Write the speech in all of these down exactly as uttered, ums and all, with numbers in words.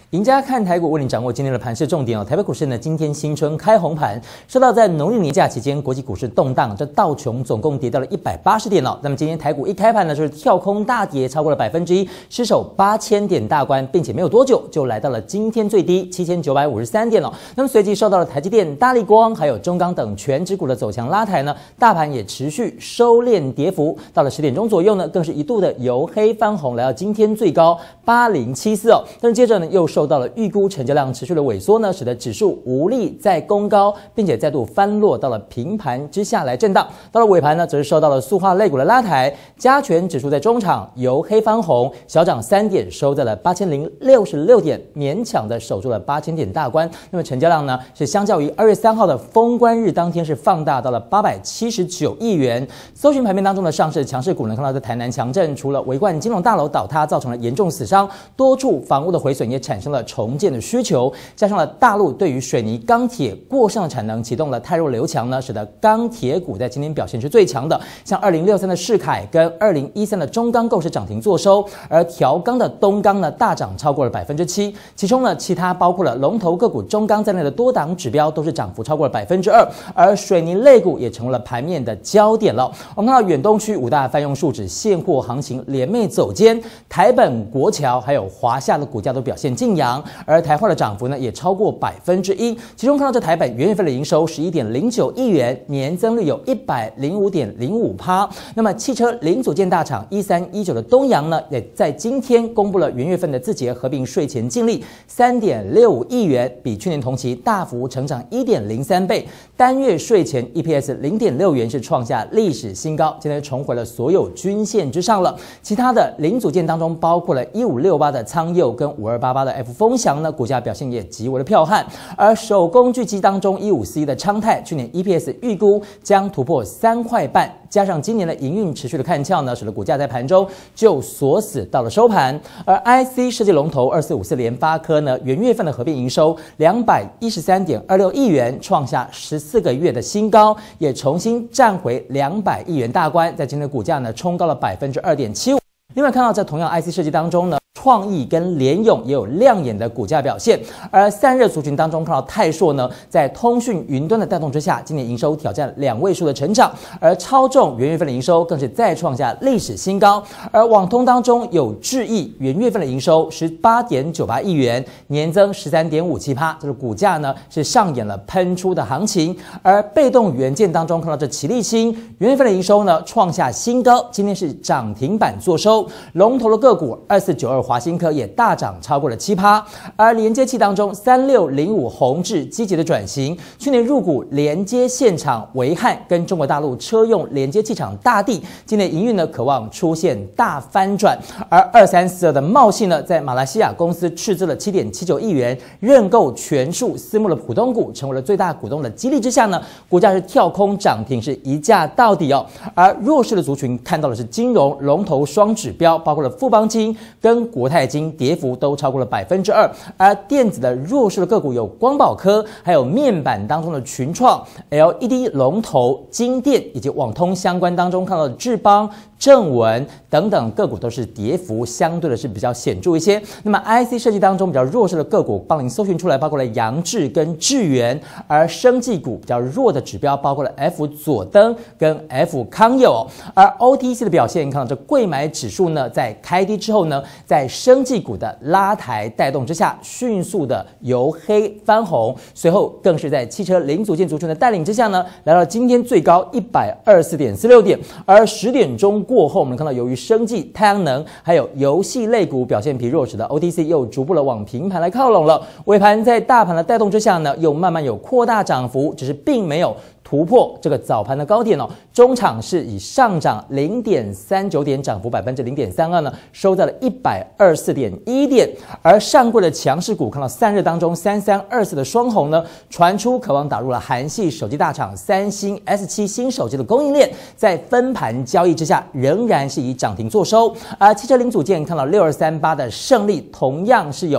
赢家看台股为您掌握今天的盘势重点哦。台北股市呢，今天新春开红盘，受到在农历年假期间国际股市动荡，这道琼总共跌到了一百八十点哦。那么今天台股一开盘呢，就是跳空大跌超过了百分之一，失守八千点大关，并且没有多久就来到了今天最低七千九百五十三点哦。那么随即受到了台积电、大立光还有中钢等全指股的走强拉抬呢，大盘也持续收敛跌幅，到了十点钟左右呢，更是一度的由黑翻红，来到今天最高八零七四哦。但是接着呢，又受到了预估成交量持续的萎缩呢，使得指数无力再攻高，并且再度翻落到了平盘之下来震荡。到了尾盘呢，则是受到了塑化类股的拉抬，加权指数在中场由黑翻红，小涨三点，收在了八千零六十六点，勉强的守住了八千点大关。那么成交量呢，是相较于二月三号的封关日当天是放大到了八百七十九亿元。搜寻盘面当中的上市强势股呢，看到在台南强震，除了维冠金融大楼倒塌造成了严重死伤，多处房屋的毁损也产生了重建的需求，加上了大陆对于水泥、钢铁过剩的产能启动了汰弱留强呢，使得钢铁股在今天表现是最强的。像二零六三的世凯跟二零一三的中钢构是涨停作收，而条钢的东钢呢大涨超过了百分之七，其中呢其他包括了龙头个股中钢在内的多档指标都是涨幅超过了百分之二，而水泥类股也成为了盘面的焦点了。我们看到远东区五大泛用树脂现货行情连袂走坚，台本、国桥还有华夏的股价都表现劲扬，而台化的涨幅呢也超过百分之一。其中看到这台本元月份的营收十一点零九亿元，年增率有一百零五点零五趴。那么汽车零组件大厂一三一九的东阳呢，也在今天公布了元月份的自结合并税前净利三点六五亿元，比去年同期大幅成长一点零三倍，单月税前 E P S 零点六元是创下历史新高，今天重回了所有均线之上了。其他的零组件当中，包括了一五六八的仓佑跟五二八八的 F 风翔呢，股价表现也极为的彪悍。而手工具机当中一五四一的昌泰，去年 E P S 预估将突破三块半，加上今年的营运持续的看俏呢，使得股价在盘中就锁死到了收盘。而 I C 设计龙头二四五四联发科呢，元月份的合并营收两百一十三点二六亿元，创下十四个月的新高，也重新站回两百亿元大关，在今天的股价呢冲高了百分之二点七五。另外看到在同样 I C 设计当中呢，创意跟联咏也有亮眼的股价表现，而散热族群当中看到泰硕呢，在通讯云端的带动之下，今年营收挑战两位数的成长，而超重元月份的营收更是再创下历史新高。而网通当中有智易元月份的营收十八点九八亿元，年增十三点五七趴，这个股价呢是上演了喷出的行情。而被动元件当中看到这奇力新元月份的营收呢创下新高，今天是涨停板作收，龙头的个股二四九二华新科也大涨超过了七趴，而连接器当中三六零五宏志积极的转型，去年入股连接现场维汉跟中国大陆车用连接器厂大地，今年营运呢渴望出现大翻转。而二三四二的茂信呢，在马来西亚公司斥资了七点七九亿元认购全数私募的普通股，成为了最大股东的激励之下呢，股价是跳空涨停，是一价到底哦。而弱势的族群看到的是金融龙头双指标，包括了富邦金跟国泰金，跌幅都超过了百分之二。而电子的弱势的个股有光宝科，还有面板当中的群创、L E D 龙头金电，以及网通相关当中看到的智邦、正文等等个股都是跌幅相对的是比较显著一些。那么 I C 设计当中比较弱势的个股，帮您搜寻出来，包括了扬智跟智源。而生技股比较弱的指标，包括了 F 佐登跟 F 康友。而 O T C 的表现，看到这贵买指数呢，在开低之后呢，在生技股的拉抬带动之下，迅速的由黑翻红，随后更是在汽车零组件族群的带领之下呢，来到今天最高一百二十四点四六点。而十点钟过后，我们看到由于生技、太阳能还有游戏类股表现疲弱，使得 O T C 又逐步的往平盘来靠拢了。尾盘在大盘的带动之下呢，又慢慢有扩大涨幅，只是并没有突破这个早盘的高点哦。中场是以上涨零点三九点，涨幅百分之零点三二呢，收在了一百二十四点一点。而上柜的强势股看到散热当中三三二四的双红呢，传出渴望打入了韩系手机大厂三星 S 七 新手机的供应链，在分盘交易之下，仍然是以涨停作收。而汽车零组件看到六二三八的胜利，同样是有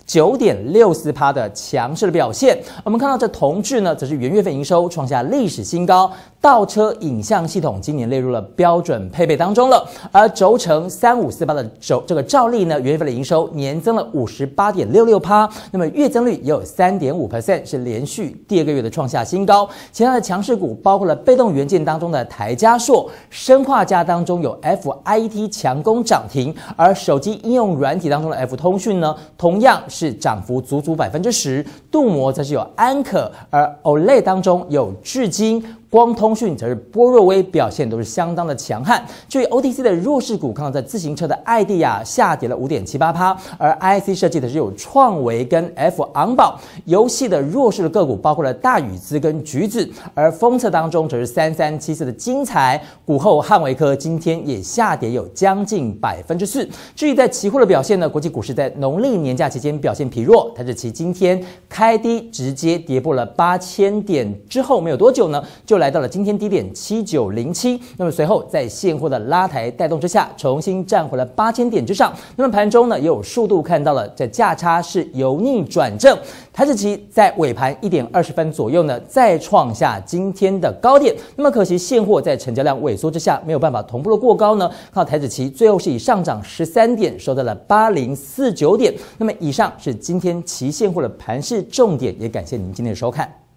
九点六四趴的强势的表现。我们看到这同志呢，则是元月份营收创下历史新高，倒车影像系统今年列入了标准配备当中了。而轴承三五四八的轴这个兆利呢，元月份的营收年增了五十八点六六趴，那么月增率也有三点五 percent， 是连续第二个月的创下新高。其他的强势股包括了被动元件当中的台嘉硕、砷化镓当中有 F I T 强攻涨停，而手机应用软体当中的 F 通讯呢，同样是涨幅足足百分之十。镀膜则是有安可，而 O L E D 当中有智晶。光通讯则是波若威表现都是相当的强悍。至于 O T C 的弱势股，看到在自行车的艾迪亚下跌了 五点七八趴，而 I C 设计的是有创维跟 F 昂宝。游戏的弱势的个股包括了大宇资跟橘子，而封测当中则是三三七四的精材，股后汉维科今天也下跌有将近百分之四。至于在期货的表现呢，国际股市在农历年假期间表现疲弱，台指期今天开低直接跌破了八千点之后没有多久呢，就来到了今天低点七九零七，那么随后在现货的拉抬带动之下，重新站回了八千点之上。那么盘中呢，也有数度看到了这价差是由逆转正，台指期在尾盘一点二十分左右呢，再创下今天的高点。那么可惜现货在成交量萎缩之下，没有办法同步的过高呢，靠台指期最后是以上涨十三点，收在了八零四九点。那么以上是今天期现货的盘势重点，也感谢您今天的收看。